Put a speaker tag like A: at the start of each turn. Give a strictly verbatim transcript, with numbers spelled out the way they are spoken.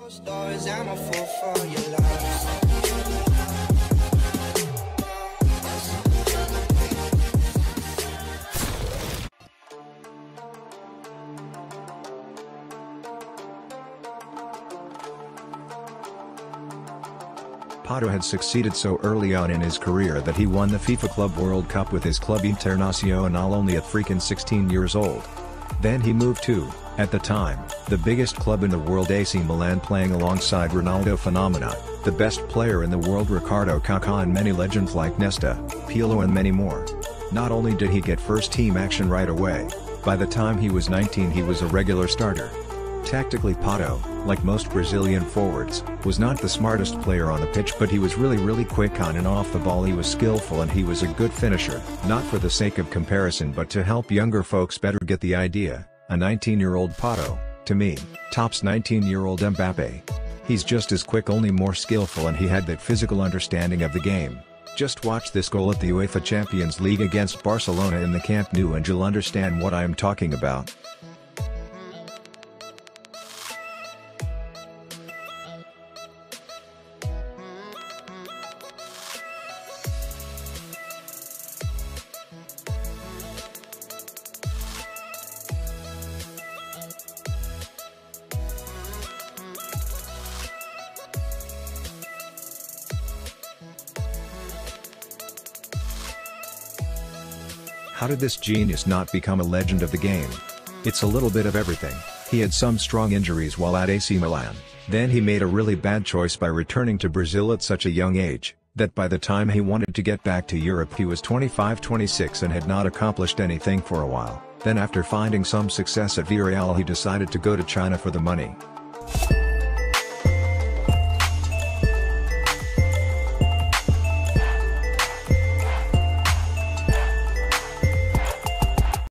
A: Stories, I'm a fool for your lies.
B: Pato had succeeded so early on in his career that he won the FIFA Club World Cup with his Club Internacional only at freaking sixteen years old. Then he moved to, at the time, the biggest club in the world, A C Milan, playing alongside Ronaldo Phenomena, the best player in the world Ricardo Kaká, and many legends like Nesta, Pirlo and many more. Not only did he get first team action right away, by the time he was nineteen he was a regular starter. Tactically, Pato, like most Brazilian forwards, was not the smartest player on the pitch, but he was really really quick on and off the ball. He was skillful and he was a good finisher, not for the sake of comparison but to help younger folks better get the idea. A nineteen-year-old Pato, to me, tops nineteen-year-old Mbappe. He's just as quick, only more skillful, and he had that physical understanding of the game. Just watch this goal at the UEFA Champions League against Barcelona in the Camp Nou and you'll understand what I am talking about. How did this genius not become a legend of the game? It's a little bit of everything. He had some strong injuries while at A C Milan, then he made a really bad choice by returning to Brazil at such a young age, that by the time he wanted to get back to Europe he was twenty-five twenty-six and had not accomplished anything for a while. Then after finding some success at Villarreal he decided to go to China for the money.